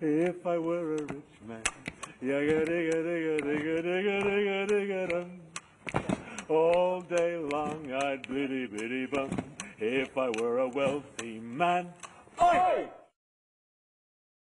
if I were a rich man. Yagga-digga-digga-digga-digga-digga-digga-digga-dum. All day long I'd biddy-biddy-bum if I were a wealthy man. Oi!